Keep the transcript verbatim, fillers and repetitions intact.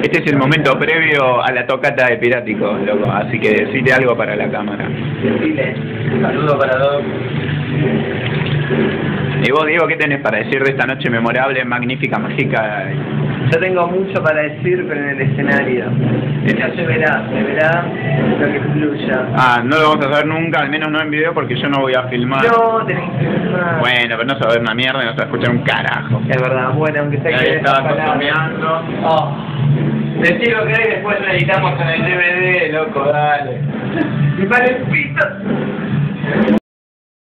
Este es el momento previo a la tocata de Pirático, loco, así que decile algo para la cámara. Decile, saludo para todos. Y vos, Diego, ¿qué tenés para decir de esta noche memorable, magnífica, mágica? Yo tengo mucho para decir, pero en el escenario. Ya se verá, se verá lo que fluya. Ah, no lo vamos a saber nunca, al menos no en video, porque yo no voy a filmar. No, tenés que filmar. Bueno, pero no se va a ver una mierda y no se va a escuchar un carajo. Es verdad, bueno, aunque sea Ahí que... estaba consumiendo. Oh. Decí lo que hay, después lo editamos en el D V D, loco, dale. ¡Y para el pito!